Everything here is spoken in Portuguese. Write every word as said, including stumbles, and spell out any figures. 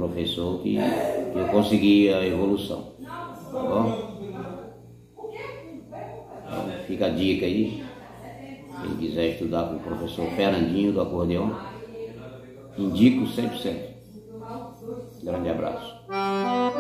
professor que, que eu consegui a evolução. Tá bom? Então, fica a dica aí. Quem quiser estudar com o professor Fernandinho do acordeão, indico cem por cento. Grande abraço.